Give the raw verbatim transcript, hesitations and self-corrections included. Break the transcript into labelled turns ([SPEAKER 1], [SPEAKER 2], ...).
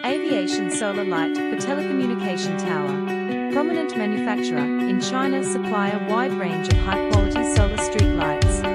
[SPEAKER 1] Aviation Solar Light for Telecommunication Tower. Prominent manufacturer in China, supply a wide range of high-quality solar street lights.